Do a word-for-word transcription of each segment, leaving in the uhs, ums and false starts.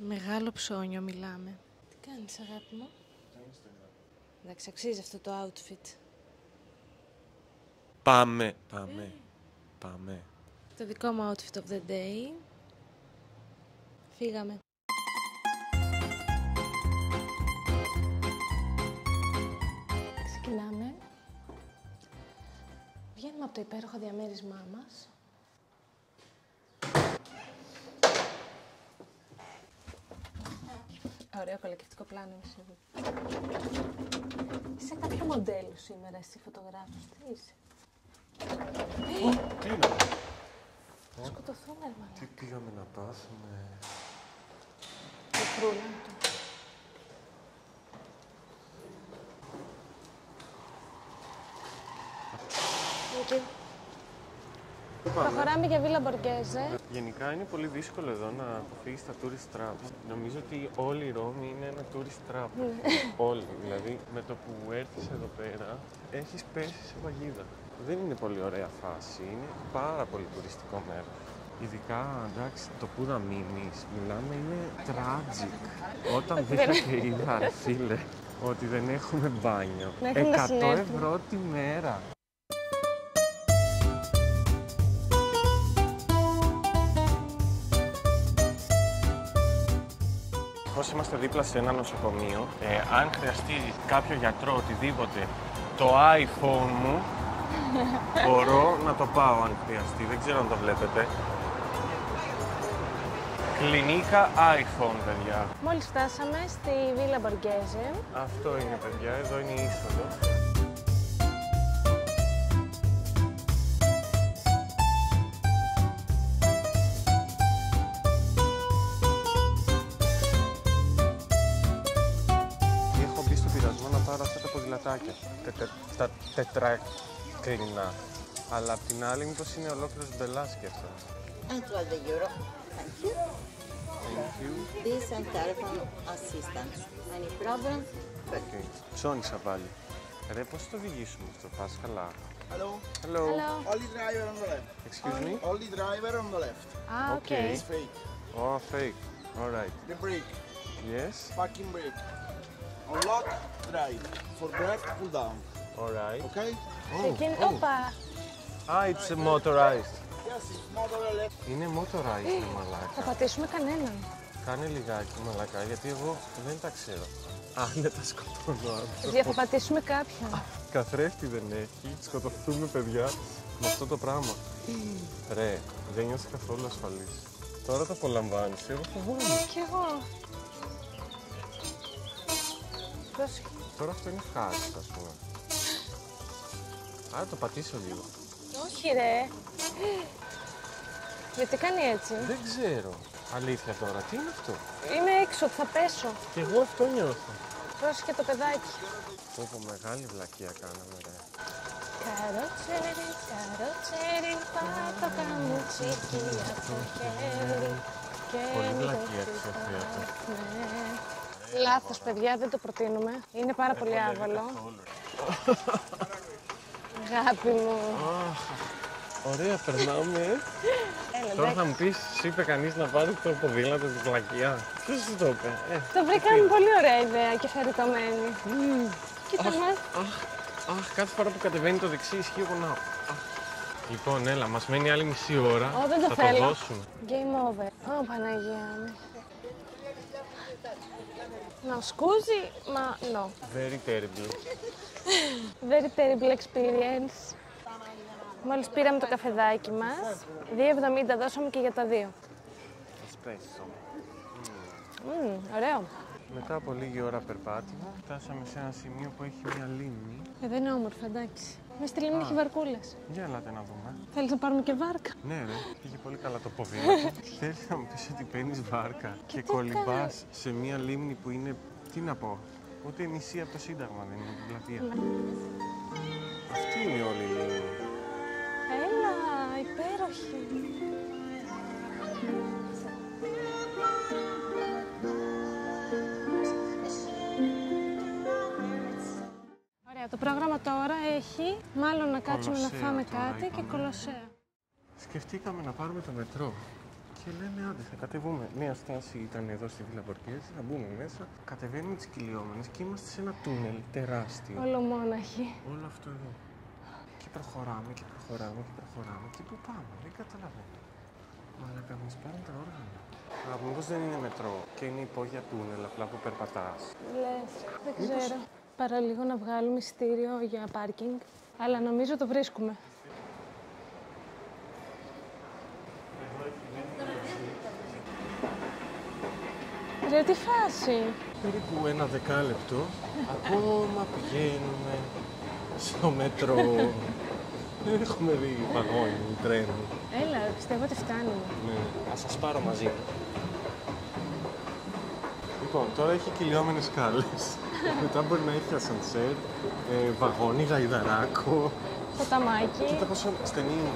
Μεγάλο ψώνιο μιλάμε. Τι κάνεις, αγάπη μου? Εντάξει, αξίζει αυτό το outfit. Πάμε, πάμε, πάμε. Το δικό μου outfit of the day. Φύγαμε. Ξεκινάμε. Βγαίνουμε από το υπέροχο διαμέρισμά μας. Ωραίο κολακευτικό πλάνο είναι σίγουρα. Είσαι κάποιο μοντέλο σήμερα, εσύ φωτογράφος. Τι είσαι? Τι είναι? Θα σκοτωθούμε, μάλλον. Τι πήγαμε να πάθουμε? Το φρούλα του. Εκεί. Προχωράμε για Βίλα Μποργκέζε. Γενικά είναι πολύ δύσκολο εδώ να αποφύγεις τα tourist traps. Νομίζω ότι όλη η Ρώμη είναι ένα tourist trap. Όλοι. Δηλαδή με το που έρθεις εδώ πέρα έχεις πέσει σε παγίδα. Δεν είναι πολύ ωραία φάση. Είναι πάρα πολύ τουριστικό μέρος. Ειδικά, εντάξει, το που να μείνεις, μιλάμε, είναι tragic. Όταν πήγα και είδα, ρε φίλε, ότι δεν έχουμε μπάνιο. εκατό ευρώ τη μέρα. Πώς είμαστε δίπλα σε ένα νοσοκομείο, ε, αν χρειαστεί κάποιο γιατρό οτιδήποτε, το iPhone μου, μπορώ να το πάω αν χρειαστεί. Δεν ξέρω αν το βλέπετε. Κλινίκα iPhone, παιδιά. Μόλις φτάσαμε στη Βίλα Μποργκέζε. Αυτό είναι, παιδιά. Εδώ είναι η είσοδος. Τετε, τα τετράκρινα. Αλλά απ' την άλλη, μήπως είναι ολόκληρος μπελάσκι αυτό. twelve euro. Thank you. Thank you. This and telephone assistance. Any problem? Okay. Ψώνισα πάλι. Ρε, πώς το οδηγήσουμε αυτό, πας καλά? Hello. Hello. Hello. Only driver on the left. Excuse me? Only driver on the left. Ah, okay. It's fake. Oh, fake. All right. The brake. Yes. Parking brake. Unlock, drive. For brake, pull down. All right. Okay? Ξεκινή... oh. Όπα! Ah, it's motorized. Yes, it's motor electric. Είναι motorized, ρε μαλάκα. Θα πατήσουμε κανέναν. Κάνε λιγάκι, μαλάκα, γιατί εγώ δεν τα ξέρω. Α, δεν τα σκοτώνω. Για θα πατήσουμε κάποιον. Καθρέφτη δεν έχει. Σκοτωθούμε, παιδιά, με αυτό το πράγμα. Ρε, δεν νιώθω καθόλου ασφαλής. Τώρα το απολαμβάνεις, εγώ φοβάμαι. Κι εγώ. Πρόσεχε. Τώρα αυτό είναι ευχάριστο, ας πούμε. Άρα το πατήσω λίγο. Όχι, ρε. Γιατί κάνει έτσι? Δεν ξέρω. Αλήθεια τώρα, τι είναι αυτό? Είμαι έξω, θα πέσω. Κι εγώ αυτό νιώθω. Πρόσεχε το παιδάκι. Πω, μεγάλη βλακεία κάναμε, ρε. Καρότσερι, καρότσερι, πάτο καμουτσίκι από το χέρι. Πολύ βλακεία της Σοφία. Λάθος, παιδιά, δεν το προτείνουμε. Είναι πάρα πολύ άβολο. Αγάπη μου. Ωραία, περνάμε. Έλα, Τώρα θα μου πεις, σου είπε κανείς να πάρει το ποδήλατο της βλακεία. Ποιος σου το είπε? Ε, το βρήκαμε πολύ ωραία ιδέα και χαριτωμένη. Κοίτα μας. Αχ, αχ, κάθε φορά που κατεβαίνει το δεξί ισχύει ο γονάω. Λοιπόν, έλα, μας μένει άλλη μισή ώρα. Ω, δεν το θα θέλω. το δώσουμε. Game over. Ω, Παναγία μου. No, scusi, ma no. Very terrible. Very terrible experience. Μόλις πήραμε το καφεδάκι μας, δύο εβδομήντα δώσαμε και για τα δύο. Εσπρέσο. Mm, ωραίο. Μετά από λίγη ώρα περπάτημα, φτάσαμε σε ένα σημείο που έχει μια λίμνη. Εδώ είναι όμορφα, εντάξει. Μες στη λίμνη έχει βαρκούλες. Για ελάτε να δούμε. Θέλεις να πάρουμε και βάρκα? Ναι, ρε, πήγε πολύ καλά το ποδήλατο. Θέλει να μου πεις ότι παίρνεις βάρκα και, και κολυμπάς σε μια λίμνη που είναι, τι να πω, ούτε μισή από το Σύνταγμα δεν είναι την πλατεία. Αυτή είναι όλη η λίμνη. Έλα, υπέροχη. Ωραία, το πρόγραμμα τώρα έχει μάλλον να κάτσουμε Κολοσσέα να φάμε τώρα, κάτι είπαμε. και κολοσσέα. Σκεφτήκαμε να πάρουμε το μετρό Και λένε, άντε, θα κατεβούμε. Μια στάση ήταν εδώ στη Βίλα Μποργκέζη, θα μπούμε μέσα. Κατεβαίνουμε τις κυλιόμενες και είμαστε σε ένα τούνελ τεράστιο. Ολομόναχοι. Όλο αυτό εδώ. Και προχωράμε και προχωράμε και προχωράμε. Και πού πάμε, δεν καταλαβαίνω. Μαλάκα, μας πάρουν τα όργανα. Α, μήπως δεν είναι μετρό και είναι υπόγεια τούνελ, απλά που περπατάς. Λες, δεν ξέρω. Παραλίγο να βγάλουμε εισιτήριο για πάρκινγκ, αλλά νομίζω το βρίσκουμε. Ρε, τι φάση! Περίπου ένα δεκάλεπτο, ακόμα πηγαίνουμε στο μετρό. Δεν έχουμε δει βαγόνι, τρένο. Έλα, πιστεύω ότι φτάνει. Ναι, ας σας πάρω μαζί μου. Λοιπόν, τώρα έχει κυλιόμενες σκάλες. Μετά μπορεί να έχει ασανσέρ, ε, βαγόνι, γαϊδαράκο. Ποταμάκι. Κοίτα πόσο στενή είναι.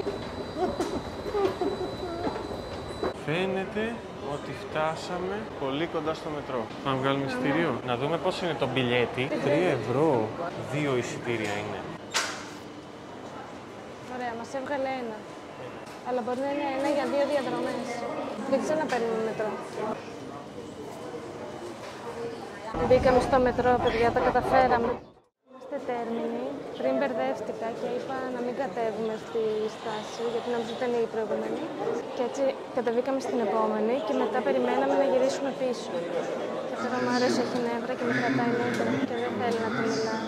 Φαίνεται ότι φτάσαμε πολύ κοντά στο μετρό. Πάμε να βγάλουμε εισιτήριο. Να δούμε πόσο είναι το μπιλιέτι. τρία ευρώ. Δύο εισιτήρια είναι. Ωραία, μας έβγαλε ένα. Αλλά μπορεί να είναι ένα για δύο διαδρομές. Δεν ξέρω να παίρνουμε μετρό. Μπήκαμε στο μετρό, παιδιά, τα καταφέραμε. Είμαστε τέρμινοι. Πριν μπερδεύτηκα και είπα να μην κατέβουμε στη στάση, γιατί νόμιζα ότι ήταν η προηγούμενη. Και έτσι κατεβήκαμε στην επόμενη και μετά περιμέναμε να γυρίσουμε πίσω. Και τώρα μου άρεσε, έχει νεύρα και με κρατάει νεύρα και δεν θέλει να του μιλάω.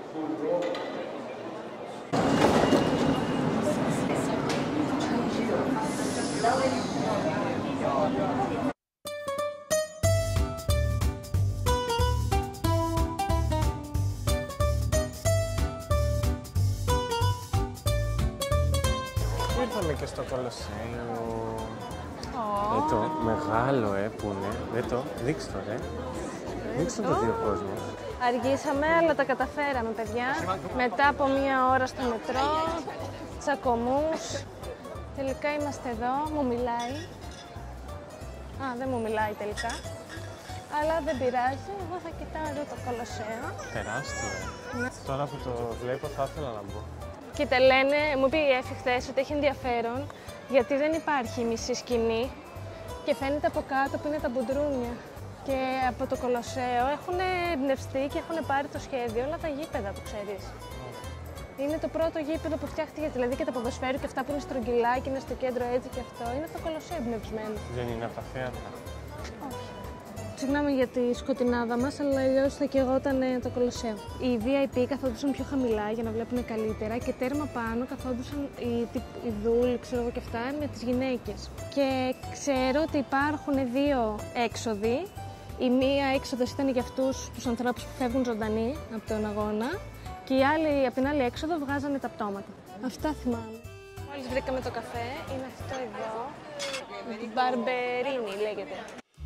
Ήρθαμε και στο Κολοσσέο. Oh. Το μεγάλο, ε, που είναι. Δεν το, δείξτε το, ρε. Δείξτε το δύο κόσμος. Αργήσαμε, αλλά τα καταφέραμε, παιδιά. Μετά από μία ώρα στο μετρό, τσακωμούς. Τελικά είμαστε εδώ, μου μιλάει. Α, δεν μου μιλάει τελικά. Αλλά δεν πειράζει, εγώ θα κοιτάω εδώ το Κολοσσέο. Τεράστιο. Ναι. Τώρα που το βλέπω θα ήθελα να μπω. Κοίτα, λένε, μου είπε η Εφη χθες ότι έχει ενδιαφέρον, γιατί δεν υπάρχει μισή σκηνή και φαίνεται από κάτω που είναι τα μπουντρούνια. Και από το Κολοσσέο έχουν εμπνευστεί και έχουν πάρει το σχέδιο όλα τα γήπεδα που ξέρεις. Είναι το πρώτο γήπεδο που φτιάχτηκε, δηλαδή και τα ποδοσφαίρου και αυτά που είναι στρογγυλά και είναι στο κέντρο έτσι και αυτό, είναι το Κολοσσέο εμπνευσμένο. Δεν είναι από τα θέατρα. Όχι. Συγγνώμη για τη σκοτεινάδα μας, αλλά αλλιώς θα καιγόταν το Κολοσσέο. Οι βι άι πι καθόντουσαν πιο χαμηλά για να βλέπουν καλύτερα και τέρμα πάνω καθόντουσαν οι, οι δούλοι, ξέρω εγώ και αυτά, με τις γυναίκες. Και ξέρω ότι υπάρχουν δύο έξοδοι. Η μία έξοδος ήταν για αυτούς τους ανθρώπους που φεύγουν ζωντανοί από τον αγώνα και οι άλλοι, από την άλλη έξοδο βγάζανε τα πτώματα. Αυτά θυμάμαι. Μόλις βρήκαμε το καφέ, είναι αυτό εδώ. Μπαρμπερίνι λέγεται.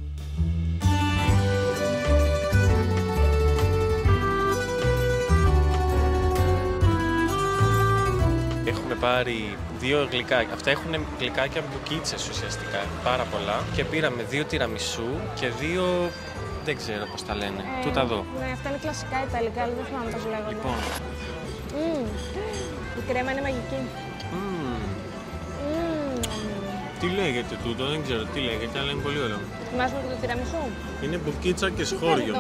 Έχουμε πάρει δύο γλυκάκια. Αυτά έχουν γλυκάκια μπουκίτσες ουσιαστικά, πάρα πολλά. Και πήραμε δύο τιραμισού και δύο, δεν ξέρω πώς τα λένε. Ε, Τούτα εδώ. Ναι, αυτά είναι κλασικά ιταλικά, αλλά δεν θυμάμαι πώς λέγονται. Λοιπόν. Mm. Η κρέμα είναι μαγική. Mm. Mm. Τι λέγεται τούτο, δεν ξέρω τι λέγεται, αλλά είναι πολύ ωραίο. Θυμάσαι και το τιραμισού. Είναι μπουκίτσα και σχόριο.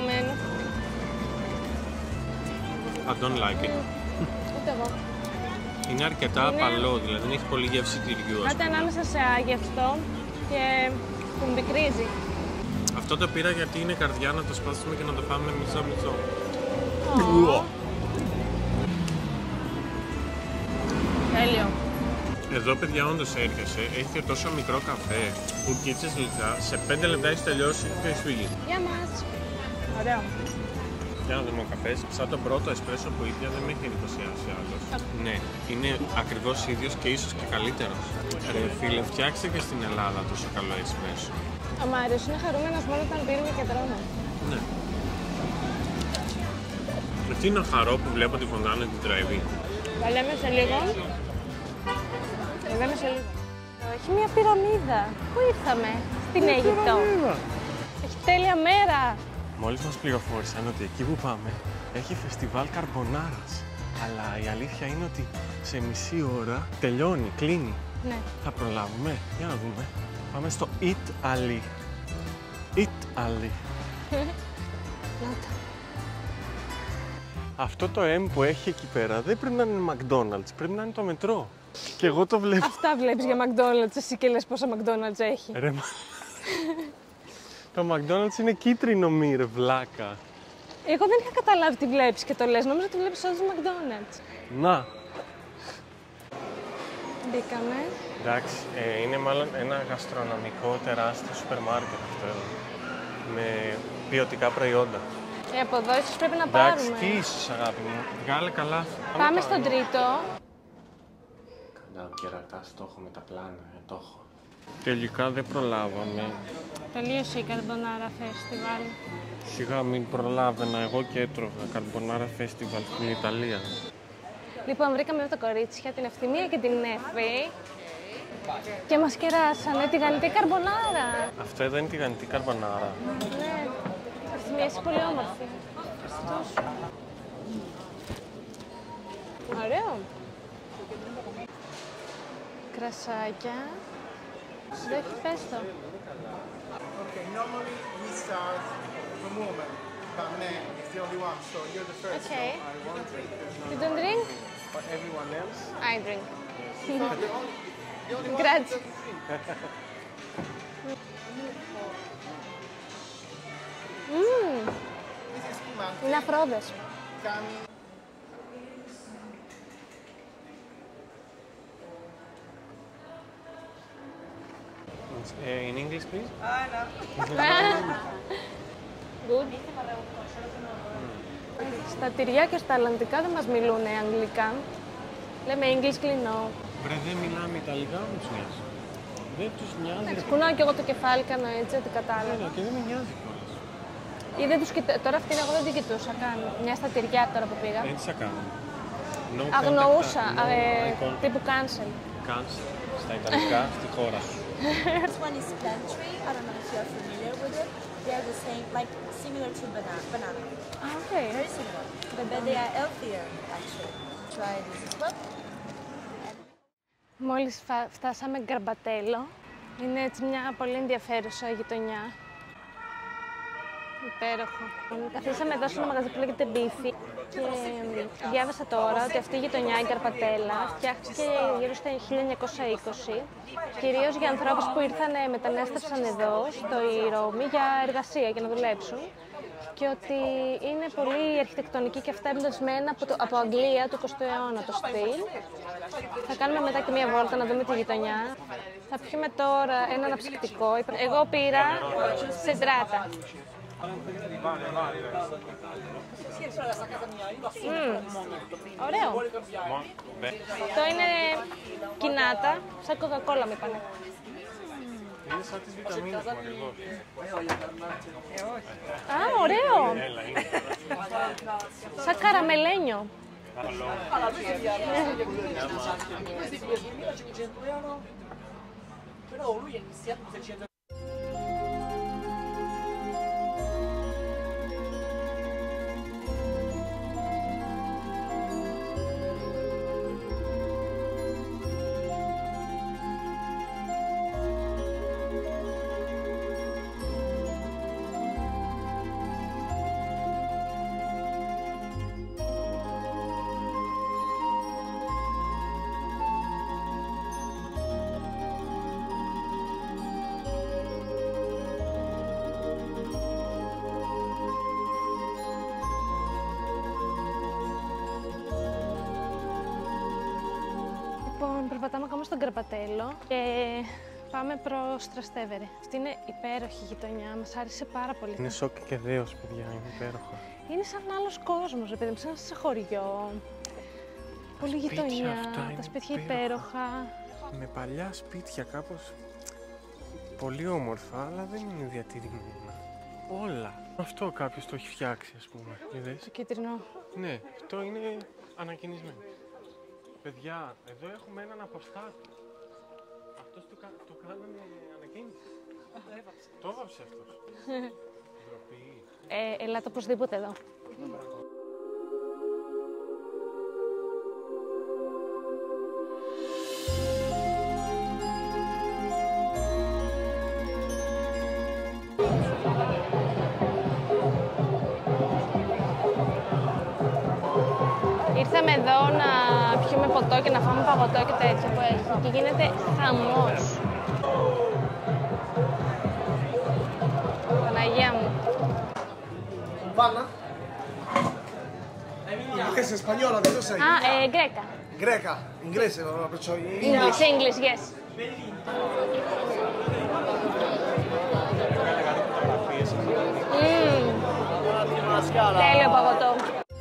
I don't like it. Mm. Ούτε εγώ. Είναι αρκετά είναι... απαλό, δηλαδή δεν έχει πολύ γεύση τυριού. Κάτι ανάμεσα σε άγευστο και που μπικρίζει. Αυτό το πήρα γιατί είναι καρδιά να το σπάσουμε και να το φάμε μισό-μισό. Oh. Τέλειο. Εδώ, παιδιά, όντως έρχεσαι, έχει και τόσο μικρό καφέ, μπουκίτσες γλυκά, σε πέντε λεπτά έχει τελειώσει και έχει φύγει. Γεια μας. Ωραίο. Για να δούμε ο καφές. Σαν τον πρώτο εσπρέσο που ίδια δεν με έχει εντυπωσιάσει άλλος. Ναι, είναι ακριβώς ίδιος και ίσως και καλύτερος. Ρε φίλε, φτιάξτε και στην Ελλάδα τόσο καλό εσπρέσο. Ο Μάριος είναι χαρούμενος μόνο όταν πίνουμε και τρώμε. Ναι. Αυτή είναι ο χαρό που βλέπω τη φωντάνα την τραβή. Τα λέμε σε λίγο. Τα λέμε σε λίγο. Έχει μια πυραμίδα. Πού ήρθαμε? Στην Αίγυπτο. Έχει τέλεια μέρα. Μόλις μας πληροφόρησαν ότι εκεί που πάμε έχει φεστιβάλ καρμπονάρας. Αλλά η αλήθεια είναι ότι σε μισή ώρα τελειώνει, κλείνει. Ναι. Θα προλάβουμε. Για να δούμε. Πάμε στο Italy. Italy. Νάτα. Αυτό το M που έχει εκεί πέρα δεν πρέπει να είναι McDonald's, πρέπει να είναι το μετρό. Και εγώ το βλέπω. Αυτά βλέπεις για McDonald's, εσύ και λες πόσα McDonald's έχει. Ρε, μα... το McDonald's είναι κίτρινο μη, ρε βλάκα. Εγώ δεν είχα καταλάβει τι βλέπεις και το λες, νόμιζα ότι βλέπεις όλους τους McDonald's. Να. Μπήκαμε. Εντάξει, ε, είναι μάλλον ένα γαστρονομικό τεράστιο σούπερ μάρκετ αυτό εδώ. Με ποιοτικά προϊόντα. Ε, από εδώ ίσως πρέπει να Εντάξει, πάρουμε. τι ίσως αγάπη μου. Βγάλε καλά. Πάμε στον τρίτο. Καντάω κερατά, το έχω με τα πλάνα, ε, το έχω. Τελικά δεν προλάβαμε. Τελείωσε η Carbonara Festival. Σιγά μην προλάβαινα, εγώ και έτρωγα Carbonara Festival στην Ιταλία. Λοιπόν, βρήκαμε εδώ τα κορίτσια, την Ευθυμία και την Νέφη. Και μας κεράσανε τη γανιτή καρμπονάρα. Αυτό εδώ είναι τη γανιτή καρμπονάρα. Ναι, Ευθυμία, είσαι πολύ όμορφη. Ευχαριστώ. Ωραίο. Κρασάκια. Δεν έχει πες το. Okay, normally we start from woman, but man is the only one, so you're the first. Okay. So I won't drink. There's You no, don't drink? but everyone else. I drink. So the only, the only one Grazie. who doesn't drink. Μμμ, This is spumante. είναι αφρόδες. Can In English, please. Good. Στα τυριά και στα αλλαντικά δεν μας μιλούν αγγλικά. Λέμε English κλεινό. Βρε, δεν μιλάμε Ιταλικά, μου τους νοιάζει. Δεν τους νοιάζει. ρε. Κουνάω κι εγώ το κεφάλι, κάνω έτσι, ότι κατάλαβα. Έλα, και δεν με νοιάζει κιόλας. Ή δεν τους κοιτά... Τώρα αυτήν εγώ δεν την κοιτούσα καν. Μια στα τυριά τώρα που πήγα. Δεν τις θα κάνω. No Αγνοούσα, contact, ε, no eye contact. τύπου cancel. Cancel. Στα Ιταλικά, στη χώρα σου. This one is pantry. I don't know if you're familiar with it. They are the same, like similar to banana. banana. Α, οκ. Very similar. But then they are healthier, actually. Try this as well. Μόλις φα- φτάσαμε Γκαρμπατέλο. Είναι έτσι μια πολύ ενδιαφέρουσα γειτονιά. Υπέροχο. Καθίσαμε εδώ σε ένα μαγαζί που λέγεται Beefy και διάβασα τώρα ότι αυτή η γειτονιά, η Γκαρμπατέλα, φτιάχτηκε γύρω στα χίλια εννιακόσια είκοσι, κυρίως για ανθρώπους που ήρθαν, μετανάστευσαν εδώ, στο Ρώμη, για εργασία, για να δουλέψουν. Και ότι είναι πολύ αρχιτεκτονική και αυτά εμπνευσμένα από, το, από Αγγλία του εικοστού αιώνα το στυλ. Θα κάνουμε μετά και μία βόλτα να δούμε τη γειτονιά. Θα πιούμε τώρα ένα αναψυκτικό. Εγώ πήρα σεντράτα. Mm. Ωραίο. Αυτό είναι κινάτα, σαν κοκακόλα με είπανε. Είναι σαν τις βιταμίνες μου ακριβώς. Α, ωραίο. Έλα, είναι. Σαν καραμελένιο. Λοιπόν, περπατάμε ακόμα στον Καρπατέλο και πάμε προς Τραστέβερε. Αυτή είναι υπέροχη γειτονιά, μας άρεσε πάρα πολύ. Είναι σοκ και δέος, παιδιά, είναι υπέροχα. Είναι σαν άλλος κόσμος, επειδή σαν σε χωριό. Πολύ γειτονιά, αυτά τα είναι σπίτια υπέροχα. υπέροχα. Με παλιά σπίτια κάπως πολύ όμορφα, αλλά δεν είναι διατηρημένα. Όλα. Αυτό κάποιος το έχει φτιάξει, ας πούμε. Είδες? Το κίτρινο. Ναι, αυτό είναι ανακαινισμένο. Παιδιά, εδώ έχουμε έναν αποστάτη. Αυτός το, κα... το κάνανε ανακαίνιση. Το έβαψε αυτός. Ντροπή. Ε, ελάτε οπωσδήποτε εδώ. Ήρθαμε εδώ να πιούμε ποτό και να φάμε παγωτό και τέτοια που έχει και γίνεται χαμός. Παναγία μου. Vanna? Inglese, spagnola, che cos'è? Α, ε, γκρέκα. Greca, inglese, perciò English, English, yes. Μμμ. Τέλειο παγωτό.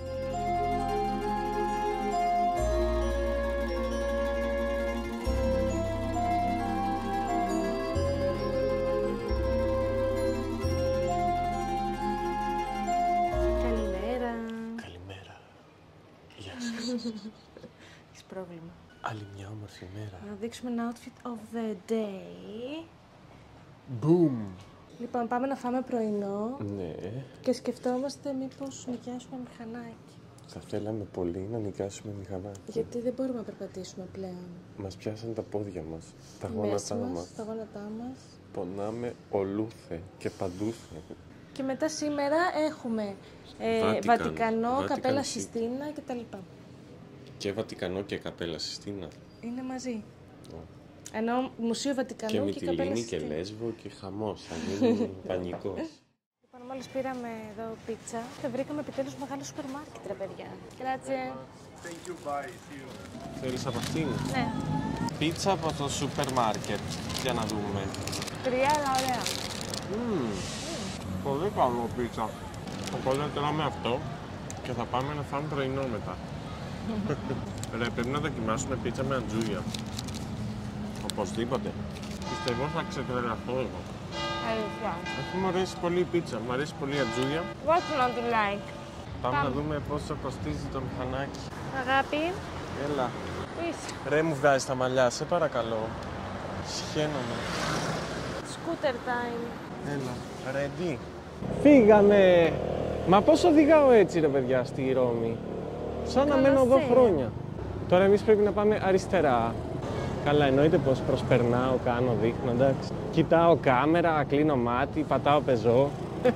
Καλημέρα. Καλημέρα. Γεια σας. Έχεις πρόβλημα. Άλλη μια όμορφη μέρα. Να δείξουμε ένα outfit of the day. Boom! Λοιπόν, πάμε να φάμε πρωινό Ναι. και σκεφτόμαστε μήπως νοικιάσουμε μηχανάκι. Θα θέλαμε πολύ να νοικιάσουμε μηχανάκι. Γιατί δεν μπορούμε να περπατήσουμε πλέον. Μας πιάσαν τα πόδια μας, τα Τη γόνατά μέση μας, μας. τα γόνατά μας. Πονάμε ολούθε και παντούθε. Και μετά σήμερα έχουμε ε, Βατικανό, Βατικανό, Vatican Καπέλα City. Sistina κτλ. Και Βατικανό και Καπέλα Sistina. Είναι μαζί. Ω. Ενώ Μουσείο Βατικανού Και και, Καπέλα Μυτιλίνη και Sistina. Λέσβο και χαμός. Θα γίνει πανικός. Λοιπόν, μόλις πήραμε εδώ πίτσα και βρήκαμε επιτέλους μεγάλο σούπερ μάρκετ, ρε παιδιά. Grazie. Thank you, bye, see you. Θέλεις από αυτήν? Ναι, Πίτσα από το σούπερ μάρκετ. Για να δούμε. κρυά αλλά ωραία. Mm. Πολύ καλό πίτσα. Οπότε τρώμε αυτό και θα πάμε να φάμε πρωινό μετά. Ρε, πρέπει να δοκιμάσουμε πίτσα με αντζούγια. Οπωσδήποτε. Πιστεύω θα ξεκρελαθώ εγώ. Αλήθεια. Αφού μου αρέσει πολύ η πίτσα, μου αρέσει πολύ η αντζούγια. What not to like. Πάμε, Πάμε. να δούμε πόσο κοστίζει το μηχανάκι. Αγάπη, Έλα. πού είσαι? Ρε, μου βγάζει τα μαλλιά, σε παρακαλώ. Σχαίνομαι. Scooter time. Έλα. Ready. Φύγαμε! Μα πώς οδηγάω έτσι, ρε παιδιά, στη Ρώμη. Σαν να μένω εδώ Κολοσσέο. χρόνια. Τώρα εμείς πρέπει να πάμε αριστερά. Καλά, εννοείται πως προσπερνάω, κάνω, δείχνω, εντάξει. Κοιτάω κάμερα, κλείνω μάτι, πατάω πεζό.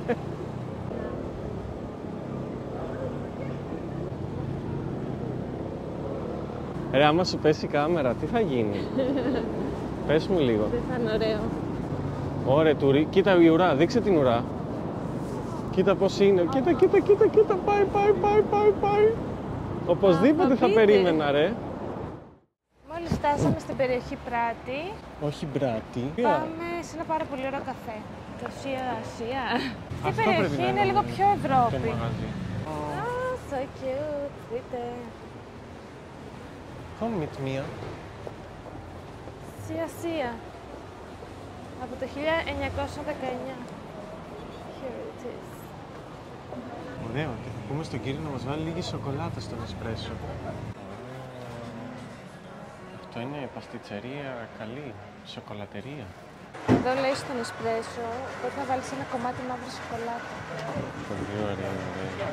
Ρε, άμα σου πέσει η κάμερα, τι θα γίνει? Πες μου λίγο. Δεν θα είναι ωραίο. Ωραία, τουρί. Κοίτα η ουρά, δείξε την ουρά. Κοίτα πώς είναι. Κοίτα, κοίτα, κοίτα, κοίτα. Πάει, πάει, πάει, πάει, πάει. Οπωσδήποτε Α, θα θα πείτε. περίμενα, ρε. Μόλις φτάσαμε στην περιοχή Πράτη, Όχι μπράτη. πάμε σε ένα πάρα πολύ ωραίο καφέ. Το Ασία Ασία. Αυτή η Αυτό πρέπει περιοχή να είναι λίγο πιο Το Ευρώπη. μαγαζί. Ah, so cute. Δείτε. Come with me. Ασία Ασία. Από το χίλια εννιακόσια δεκαεννιά. Here it is. Ωραίο. Και θα πούμε στον κύριο να μας βάλει λίγη σοκολάτα στον εσπρέσο. Αυτό είναι παστιτσερία καλή. Σοκολατερία. Εδώ λέει στον εσπρέσο πρέπει να βάλεις ένα κομμάτι μαύρη σοκολάτα. Πολύ ωραία, ωραία.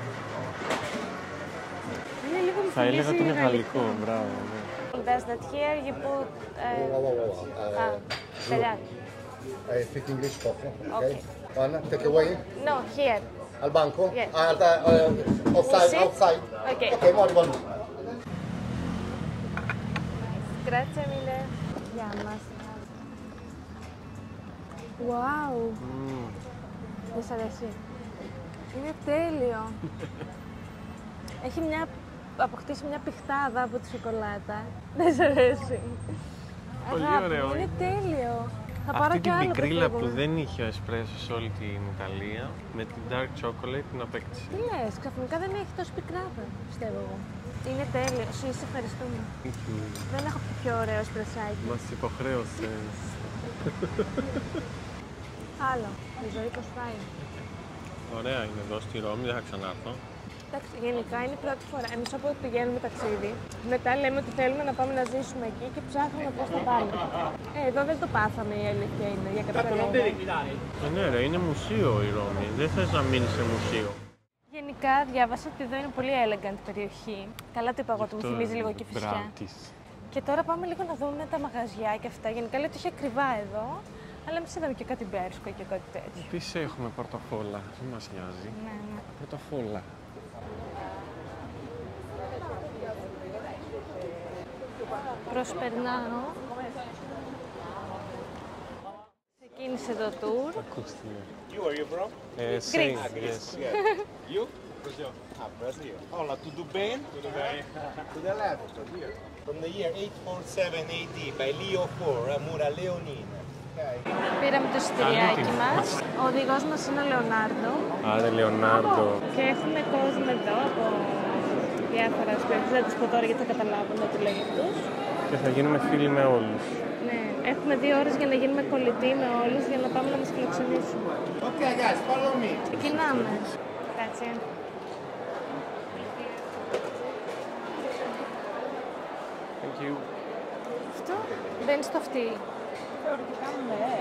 Είναι λίγο μου Θα έλεγα ότι είναι θυμίζει γαλλικό. Μπράβο, ναι. Does that here you put... Uh, ah, περάκι. I speak English coffee, okay? Okay. One, take away. No, here. Al banco? Yes. Ah, al ta- uh, outside, sit? outside. Okay. Okay, one, one. Grazie mille. Γεια μας. Wow. Μμμ. Δεν σ' αρέσει. Είναι τέλειο. Έχει μια... αποκτήσει μια πιχτάδα από τη σοκολάτα. Δεν σ' αρέσει. Πολύ Αγάπη, ωραίο. Είναι τέλειο. Θα πάρω Αυτή κι την άλλο. πικρίλα που φεύγουμε. δεν είχε ο εσπρέσο σε όλη την Ιταλία, με την dark chocolate την απέκτησε. Τι λες, ξαφνικά δεν έχει τόση πικράδα, πιστεύω εγώ. Είναι τέλειο. Σου είσαι ευχαριστούμε. Δεν έχω πιο ωραίο εσπρεσάκι. Μας υποχρέωσες. Άλλο. Η ζωή πώς πάει. Ωραία είναι εδώ στη Ρώμη, δεν θα ξανάρθω. Εντάξει, γενικά είναι η πρώτη φορά. Εμείς όποτε πηγαίνουμε ταξίδι, μετά λέμε ότι θέλουμε να πάμε να ζήσουμε εκεί και ψάχνουμε πώς θα πάμε. Ε, εδώ δεν το πάθαμε, η αλήθεια είναι, για κάποιο λόγο. Ε, ναι ρε, είναι μουσείο η Ρώμη. Δεν θες να μείνεις σε μουσείο. Γενικά διάβασα ότι εδώ είναι πολύ elegant περιοχή. Καλά το είπα εγώ, το μου θυμίζει λίγο και φυσικά. Μπράτης. Και τώρα πάμε λίγο να δούμε τα μαγαζιά και αυτά. Γενικά λέει ότι έχει ακριβά εδώ, αλλά εμείς είδαμε και κάτι μπέρσκο και κάτι τέτοιο. Επίσης έχουμε πορτοφόλα, δεν μας νοιάζει. Ναι, ναι. Πορτοφόλα. Προσπερνάω. Ξεκίνησε το tour. Ακούστε με. You, where are you from? Ε, Greece. same, Ah, Greece, yes. yeah. You? Brazil. Ah, Brazil. Hola, tudo bem? Tudo bem. To the left, so here. From the year eight forty-seven A D by Leo the fourth, Mura Leonina. Okay. Πήραμε το εισιτηριάκι μας. Ο οδηγός μας είναι ο Λεωνάρντο. Άρα, Λεωνάρντο. Και έχουμε κόσμο εδώ από διάφορα σπίτια. Δεν τους πω τώρα γιατί θα καταλάβουν ό,τι λέει αυτούς. Και θα γίνουμε φίλοι με όλους. Ναι, έχουμε δύο ώρες για να γίνουμε κολλητοί με όλους για να πάμε να μας φιλοξενήσουν. Okay, guys, follow me. Ξεκινάμε. Κάτσε. Thank you. Αυτό μπαίνει στο αυτή. Θεωρητικά ναι.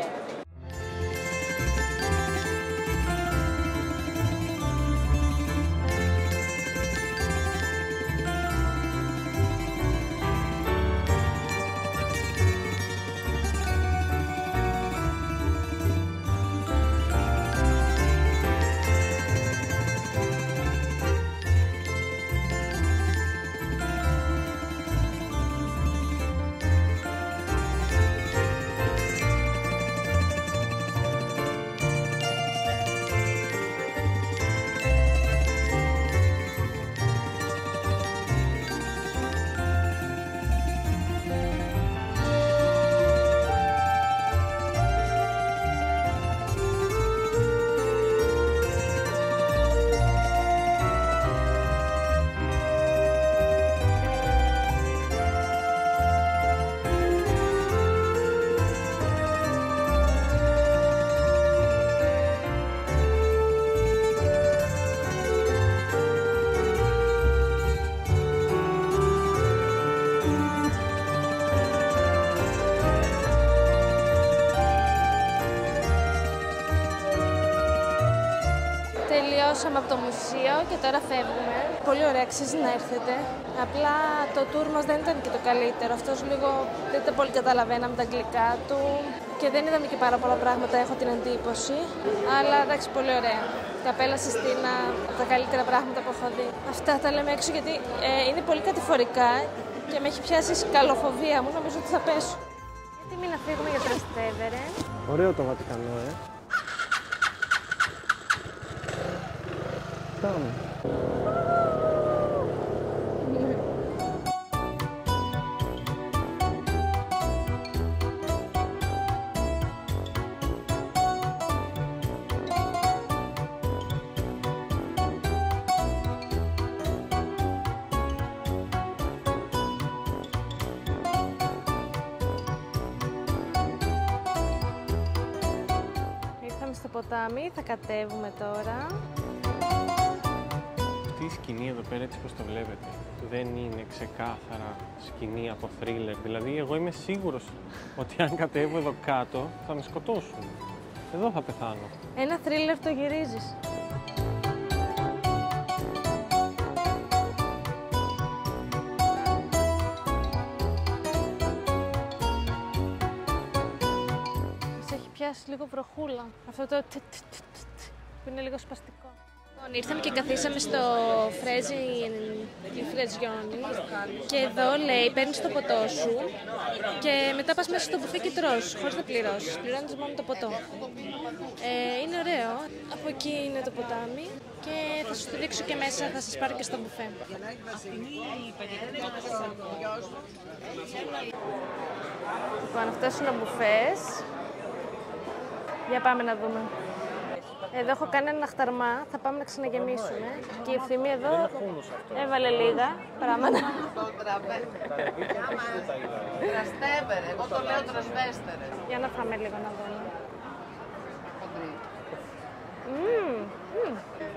Τελειώσαμε από το μουσείο και τώρα φεύγουμε. Πολύ ωραία, αξίζει να έρθετε. Απλά το tour μας δεν ήταν και το καλύτερο. Αυτός λίγο δεν τα πολύ καταλαβαίναμε τα αγγλικά του και δεν είδαμε και πάρα πολλά πράγματα, έχω την εντύπωση. Αλλά εντάξει, πολύ ωραία. Καπέλα Σιστίνα, από τα καλύτερα πράγματα που έχω δει. Αυτά τα λέμε έξω γιατί ε, είναι πολύ κατηφορικά και με έχει πιάσει η σκαλοφοβία μου. Νομίζω ότι θα πέσω. Γιατί μην να φύγουμε για Τραστέβερε. Ωραίο το Βατικανό, ε. Πάμε. Ήρθαμε στο ποτάμι, θα κατέβουμε τώρα. Αυτή η σκηνή εδώ πέρα, έτσι πως το βλέπετε, δεν είναι ξεκάθαρα σκηνή από θρίλερ. Δηλαδή, εγώ είμαι σίγουρος ότι αν κατέβω εδώ κάτω θα με σκοτώσουν. Εδώ θα πεθάνω. Ένα θρίλερ το γυρίζεις. Μας έχει πιάσει λίγο βροχούλα. Αυτό το τ, τ, τ, τ, τ, που είναι λίγο σπαστικό. Λοιπόν, ήρθαμε και καθίσαμε στο Φρέζι Φρεζιόνι και εδώ λέει παίρνεις το ποτό σου και μετά πας μέσα στο μπουφέ και τρως χωρίς να πληρώσεις, πληρώνεις μόνο το ποτό. Ε, είναι ωραίο, από εκεί είναι το ποτάμι και θα σας το δείξω και μέσα, θα σας πάρω και στο μπουφέ. Λοιπόν, αυτός είναι ο μπουφές. Για πάμε να δούμε. Εδώ έχω κάνει ένα αχταρμά, θα πάμε να ξαναγεμίσουμε. Και η Ευθυμία εδώ έβαλε λίγα πράγματα. Τραστέβερε, εγώ το λέω τρασβέστερε. Για να φάμε λίγο να δούμε. Μμμ, μμμ.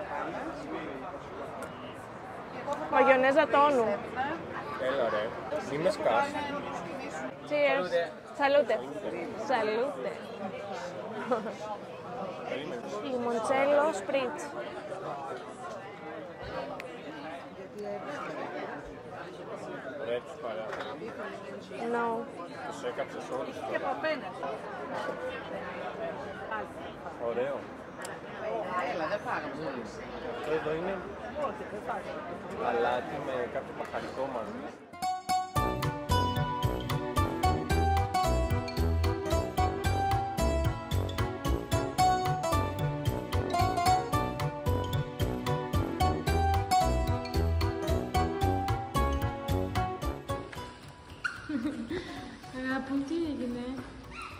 Μαγιονέζα τόνου. Έλα ρε, είμαι σκάς. Cheers. Salute. Salute. Λιμοντσέλο σπρίτς. Ωραία τους παρά. No. Τους έκαψες όλους τώρα. Ωραίο. Έλα, δεν φάγαμε. Αυτό εδώ είναι αλάτι με κάποιο παχαρικό μαζί.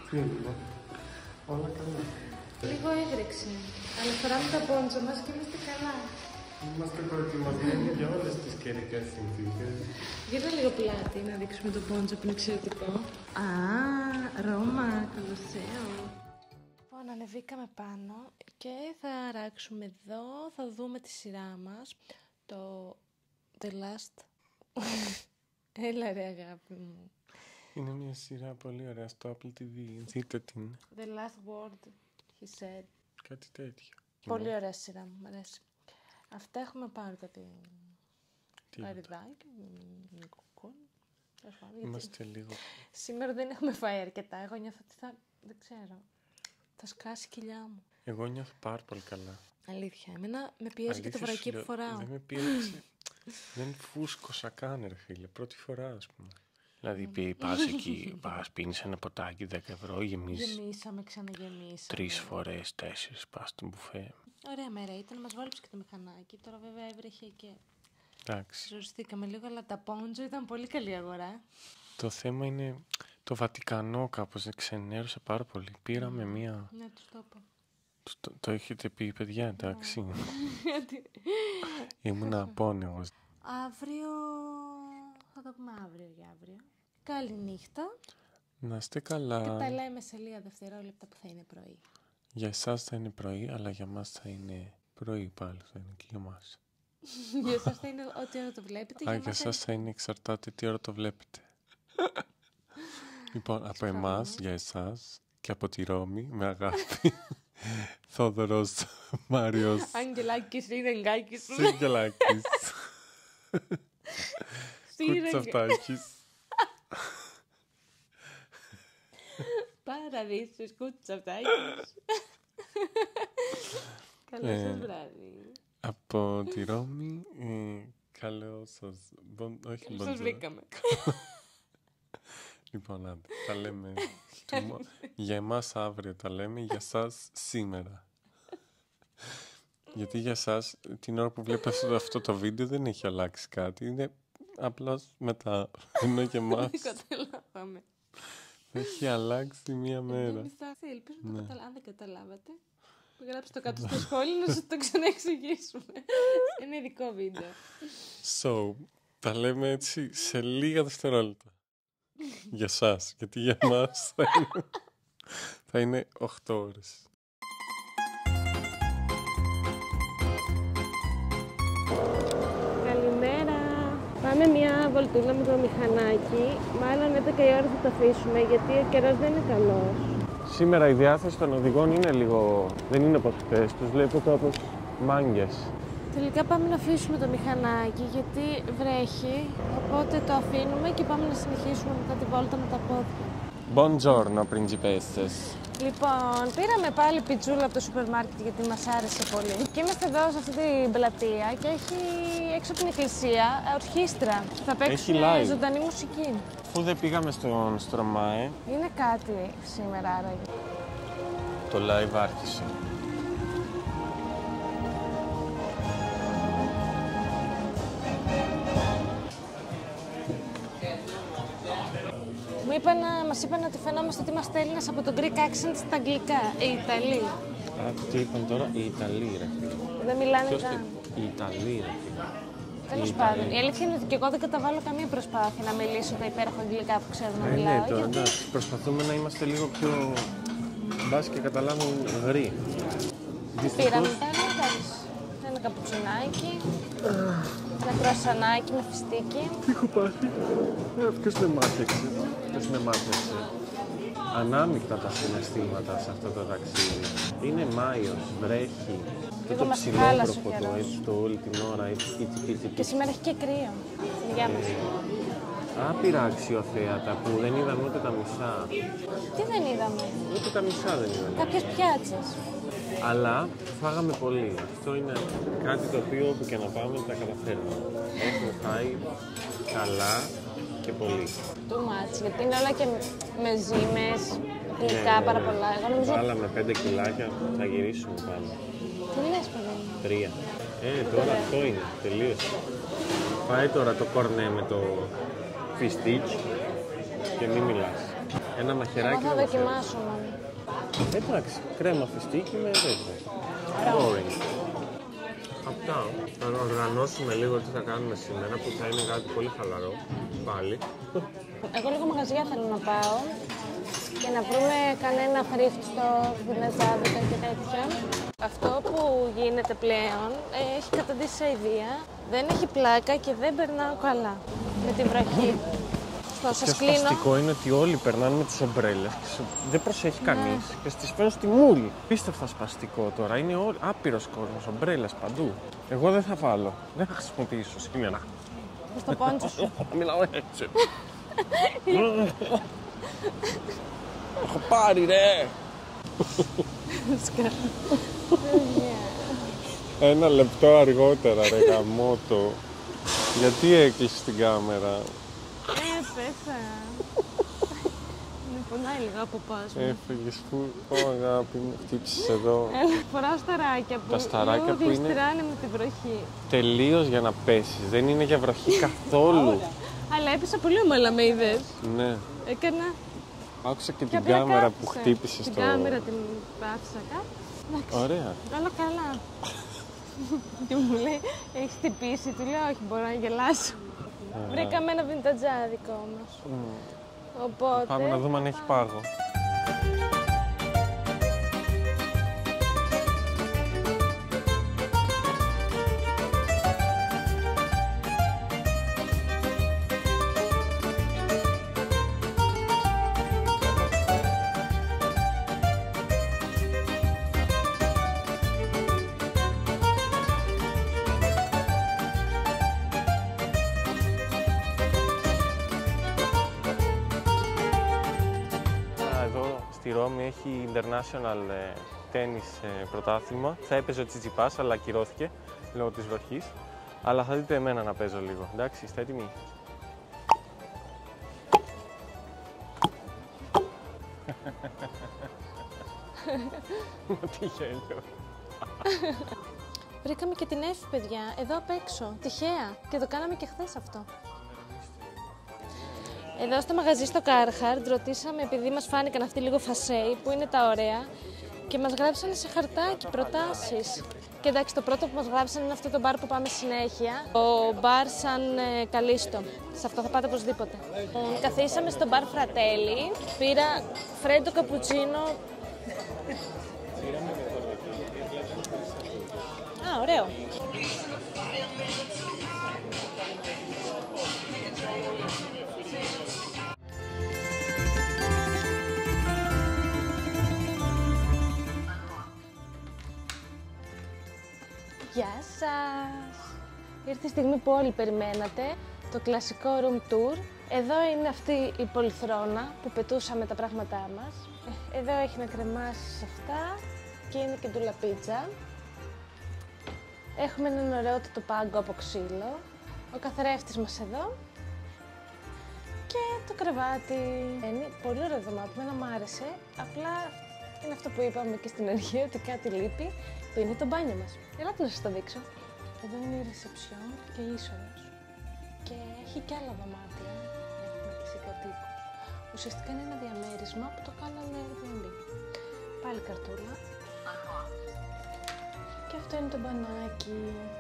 Τι έγινε? Όλα καλά. Λίγο έβρεξε. Αλλά φοράμε τα πόντζο μας και είμαστε καλά. Είμαστε προετοιμασμένοι για όλες τις καιρικές συνθήκες. Γύρω λίγο πλάτη να δείξουμε το πόντζο που είναι εξαιρετικό. Α, Ρώμα, Κολοσσέο. Λοιπόν, ανεβήκαμε πάνω και θα αράξουμε εδώ, θα δούμε τη σειρά μας. Το The Last... Έλα ρε αγάπη μου. Είναι μια σειρά πολύ ωραία στο Apple τι βι. Δείτε την. The Last Word, he said. Κάτι τέτοιο. Πολύ ωραία σειρά μου, μου αρέσει. Αυτά έχουμε πάρει κάτι αριδάκι, κουκούν. Είμαστε λίγο... Σήμερα δεν έχουμε φάει αρκετά, εγώ νιώθω ότι θα, δεν ξέρω, θα σκάσει η κοιλιά μου. Εγώ νιώθω πάρα πολύ καλά. Αλήθεια, εμένα με πιέζει και το βρακί που φοράω. Δεν με πιέζει, δεν φούσκωσα καν ρε φίλε, πρώτη φορά ας πούμε. Δηλαδή πας εκεί, πας πίνεις ένα ποτάκι δέκα ευρώ, γεμίζεις. Γεμίσαμε, ξαναγεμίσαμε. Τρεις φορές, τέσσερις πας στο μπουφέ. Ωραία μέρα ήταν, μας βόλεψε και το μηχανάκι. Τώρα βέβαια έβρεχε και Εντάξει. ζοριστήκαμε λίγο, αλλά τα πόντζο ήταν πολύ καλή αγορά. Το θέμα είναι το Βατικανό κάπως, δεν ξενέρωσα πάρα πολύ. Πήραμε μία... Ναι, τους το είπα. Το, το έχετε πει παιδιά, εντάξει. Ήμουν απόνεγος. Αύριο... θα το πούμε αύριο για αύριο. Καλή νύχτα. Να είστε καλά. Και τα λέμε σε λίγα δευτερόλεπτα που θα είναι πρωί. Για εσάς θα είναι πρωί, αλλά για μας θα είναι πρωί πάλι, θα είναι και για μας. Για εσάς θα είναι ό,τι ώρα το βλέπετε. Α, για εσάς θα είναι εξαρτάται τι ώρα το βλέπετε. Λοιπόν, από εμάς, για εσάς και από τη Ρώμη, με αγάπη, Θόδωρος Μάριος Αγγελάκης, Σιρενγκάκης. Σιρενγκάκης. Κουτσαφτάκης. Παραδείσους, Κουτσαφτάκης. Καλό σας βράδυ. Από τη Ρώμη, καλό σας... Όχι, σας βρήκαμε. Λοιπόν, άντε, τα λέμε. Για εμάς αύριο τα λέμε, για σας σήμερα. Γιατί για σας, την ώρα που βλέπετε αυτό το βίντεο δεν έχει αλλάξει κάτι. Είναι απλώς μετά. Ενώ για εμάς καταλάβαμε. έχει αλλάξει μία μέρα. Ελπίζω να το καταλάβατε. Αν δεν καταλάβατε, γράψτε το κάτω στο σχόλιο να σας το ξαναεξηγήσουμε. Είναι ειδικό βίντεο. So, τα λέμε έτσι σε λίγα δευτερόλεπτα. Για σας, γιατί για εμάς θα είναι, θα είναι οκτώ ώρες. Καλημέρα. Πάμε μια βολτούλα με το μηχανάκι. Μάλλον έντεκα η ώρα θα το αφήσουμε, γιατί ο καιρός δεν είναι καλός. Σήμερα η διάθεση των οδηγών είναι λίγο... δεν είναι όπως χθες, τους βλέπω κάπως μάγκες. Τελικά πάμε να αφήσουμε το μηχανάκι, γιατί βρέχει, οπότε το αφήνουμε και πάμε να συνεχίσουμε μετά τη βόλτα με τα πόδια. Buongiorno, principesses. Λοιπόν, πήραμε πάλι πιτσούλα από το σούπερ μάρκετ γιατί μας άρεσε πολύ. Και είμαστε εδώ σε αυτή την πλατεία και έχει έξω από την εκκλησία ορχήστρα. Θα παίξουν ζωντανή μουσική. Αφού δεν πήγαμε στον Στρωμάε. Είναι κάτι σήμερα άραγε. Το live άρχισε. Μου είπαν, μας είπαν ότι φαινόμαστε ότι είμαστε Έλληνες από το Greek accent στα αγγλικά. Οι Ιταλοί. Α, τι είπαν τώρα, οι Ιταλοί ρε φίλε. Δεν μιλάνε καν. Οι Ιταλοί ρε φίλε. Τέλος πάντων, η αλήθεια είναι ότι και εγώ δεν καταβάλω καμία προσπάθεια να μιλήσω τα υπέροχα αγγλικά που ξέρω να μιλάω. Ναι, τώρα εντάξει, προσπαθούμε να είμαστε λίγο πιο... μπας και καταλάβουν γρή. Πήραμε πέρα, εντάξει. Ένα καπουτσινάκι, ένα κρουασανάκι με φιστίκι. Τι έχω πάθει. Ποιος με μάθεξε. Ποιος με μάθεξε. Ανάμεικτα τα συναισθήματα σε αυτό το ταξίδι. Είναι Μάιος, βρέχει. Και το ψηλόβροχο το έτσι το όλη την ώρα, έτσι πίτσι πίτσι. Και σήμερα έχει και κρύο. Γεια μας. Άπειρα αξιοθέατα που δεν είδαμε ούτε τα μισά. Τι δεν είδαμε. Ούτε τα μισά δεν είδαμε. Κάποιες πιάτσες. Αλλά φάγαμε πολύ. Αυτό είναι κάτι το οποίο όπου και να πάμε τα καταφέρνουμε. Έχουμε φάει καλά και πολύ. Too much, γιατί είναι όλα και με ζύμες, γλυκά, ναι, πάρα ναι. πολλά. Εγώ νομίζω... Βάλαμε πέντε κιλάκια, θα γυρίσουμε πάνω. Τι λες, παιδί. Τρία. Ε, τώρα αυτό είναι, τελείωσε. Πάει τώρα το κορνέ με το φιστίκι και μην μιλάς. Ένα μαχαιράκι. Εγώ θα να δοκιμάσω μόνο. μαχαιράκι. Εντάξει, κρέμα φιστίκι με τέτοιο. Boring. Αυτά. Θα οργανώσουμε λίγο τι θα κάνουμε σήμερα, που θα είναι κάτι πολύ χαλαρό. Πάλι. Εγώ λίγο μαγαζιά θέλω να πάω και να βρούμε κανένα thrift store, γυμναζάδικα και τέτοια. Αυτό που γίνεται πλέον ε, έχει καταντήσει σε αηδία, δεν έχει πλάκα και δεν περνάω καλά με την βροχή. Το πιο σπαστικό είναι ότι όλοι περνάνε με τις ομπρέλες και σε... δεν προσέχει κανείς και στις φέρνουν στη μούρη. Πίστευτα σπαστικό τώρα, είναι όλοι... άπειρος κόσμος, ομπρέλες παντού. Εγώ δεν θα βάλω, δεν θα χρησιμοποιήσω σήμερα. Στο πόντσο σου. Μιλάω έτσι. Έχω πάρει ρε! Ένα λεπτό αργότερα ρε γαμώτο. Γιατί έκλεισε την κάμερα? Ε, πέσα. Με πονάει λίγο από πάσμα. Έφυγες που, πω αγάπη μου, χτύπησες εδώ. Έλα, φοράω σταράκια που, Τα σταράκια που είναι με την βροχή. τελείως για να πέσεις, δεν είναι για βροχή καθόλου. Αλλά έπεσα πολύ ομαλά, με είδες. Ναι. Έκανα. Άκουσα και Και την απλά κάμερα που κάθισα. χτύπησες Την το... κάμερα την πάθησα κάτω. Ωραία. Όλα καλά. Και μου λέει, έχεις χτυπήσει, του λέω, όχι, μπορώ να γελάσω. Βρήκαμε ένα βιντατζάδικο όμως. Mm. Οπότε... Πάμε να δούμε αν έχει πάγο. Στη Ρώμη έχει international tennis πρωτάθλημα. Θα έπαιζε ο Τσιτσιπάς, αλλά ακυρώθηκε λόγω της βροχής. Αλλά θα δείτε εμένα να παίζω λίγο. Εντάξει, είστε έτοιμοι? Τι γέλιο. Βρήκαμε και την Εύη, παιδιά, εδώ απ' έξω. Τυχαία. Και το κάναμε και χθες αυτό. Εδώ στο μαγαζί στο Carhartt ρωτήσαμε, επειδή μας φάνηκαν αυτοί λίγο φασέι, που είναι τα ωραία, και μας γράψανε σε χαρτάκι προτάσεις. Και εντάξει, το πρώτο που μας γράψανε είναι αυτό το μπαρ που πάμε συνέχεια, το μπαρ Σαν ε, Καλίστο. Σε αυτό θα πάτε οπωσδήποτε. Ε, καθίσαμε στο μπαρ Φρατέλι, πήρα φρέντο καπουτσίνο. Α, ωραίο. Γεια σας! Ήρθε η στιγμή που όλοι περιμένατε, το κλασικό room tour. Εδώ είναι αυτή η πολυθρόνα που πετούσαμε τα πράγματά μας. Εδώ έχει να κρεμάσει σε αυτά και είναι και ντουλαπίτσα. Έχουμε έναν ωραιότατο πάγκο από ξύλο, ο καθρέφτης μας εδώ και το κρεβάτι. Είναι πολύ ωραίο δωμάτιο, εμένα μου άρεσε, απλά είναι αυτό που είπαμε και στην αρχή, ότι κάτι λείπει, που είναι το μπάνιο μας. Ελάτε να σας το δείξω. Εδώ είναι η ρεσεψιόν και η είσοδος. Και έχει και άλλα δωμάτια, έχουμε και συγκατοίκους. Ουσιαστικά είναι ένα διαμέρισμα που το κάναμε Airbnb. Πάλι καρτούλα. Και αυτό είναι το μπανάκι.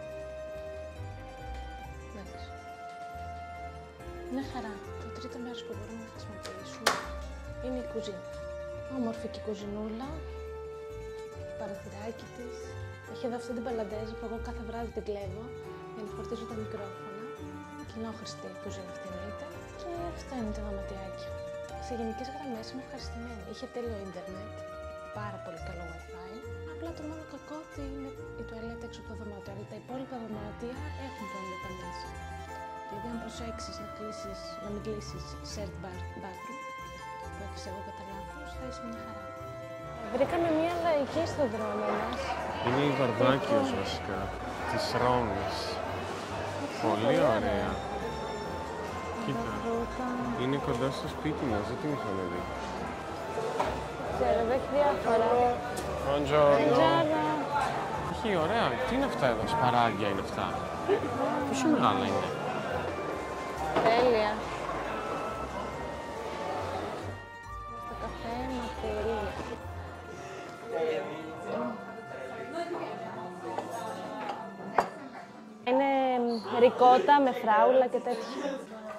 Εντάξει. Μια χαρά. Το τρίτο μέρος που μπορούμε να χρησιμοποιήσουμε είναι η κουζίνα. Όμορφη και η κουζινούλα. Παραθυράκι της. Έχει εδώ αυτή την παλαντέζα που εγώ κάθε βράδυ την κλέβω για να φορτίζω τα μικρόφωνα. Κοινόχρηστη κουζίνα αυτή εννοείται. Και αυτό είναι το δωματιάκι. Σε γενικές γραμμές είμαι ευχαριστημένη. Είχε τέλειο ίντερνετ, πάρα πολύ καλό Wi-Fi. Απλά το μόνο κακό ότι είναι η τουαλέτα έξω από το δωμάτιο. Αλλά τα υπόλοιπα δωμάτια έχουν τουαλέτα μέσα. Δηλαδή, αν προσέξεις να, κλείσεις, να μην κλείσεις shared bathroom, που έχεις εγώ κατά λάθος, θα είσαι μια χαρά. Βρήκαμε μια λαϊκή στον δρόμο μας. Είναι η Βαρδάκιος βασικά, της Ρώμης. Πολύ ωραία. Κοίτα, είναι κοντά στο σπίτι μας, δεν την είχαμε δει. Ξέρω, εδώ έχει διάφορα. Buongiorno. Έχει ωραία. Τι είναι αυτά εδώ, σπαράγγια είναι αυτά. Πόσο μεγάλα είναι. Τέλεια. ρικότα με φράουλα και τέτοια.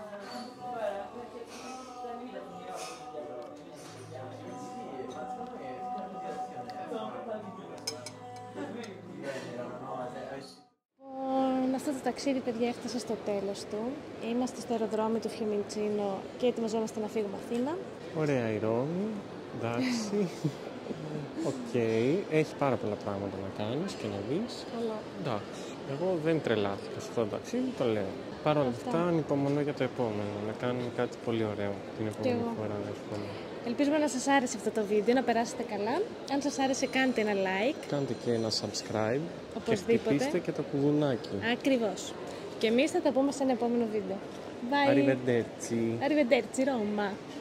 Αυτό το ταξίδι, παιδιά, έφτασε στο τέλος του. Είμαστε στο αεροδρόμιο του Φιουμιντσίνο και ετοιμαζόμαστε να φύγουμε Αθήνα. Ωραία η Ρώμη, εντάξει. Οκ, okay. Έχει πάρα πολλά πράγματα να κάνεις και να δεις. Αλλά... εντάξει, εγώ δεν τρελάθηκα σε αυτό το ταξίδι, το λέω. Παρ' όλα αυτά, ανυπομονώ για το επόμενο, να κάνουμε κάτι πολύ ωραίο την επόμενη φορά, εύκολα. Ελπίζουμε να σας άρεσε αυτό το βίντεο, να περάσετε καλά. Αν σας άρεσε, κάντε ένα like. Κάντε και ένα subscribe. Οπωσδήποτε. Και χτυπήστε και το κουγουνάκι. Ακριβώς. Και εμείς θα τα πούμε σε ένα επόμενο βίντεο. Bye. Arrivederci. Arrivederci, Roma.